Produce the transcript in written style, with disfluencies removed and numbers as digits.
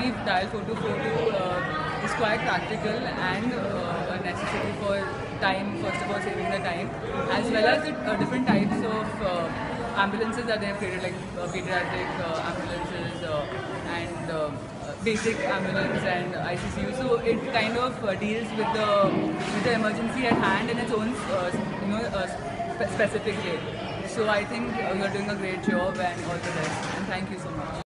believe Dial 4242 is quite practical and a necessity for time, first of all saving the time, as well as the different types of ambulances that they have created, like pediatric ambulances and basic ambulance and ICCU. So it kind of deals with the emergency at hand in its own specific way. So I think you're doing a great job and all the best. And thank you so much.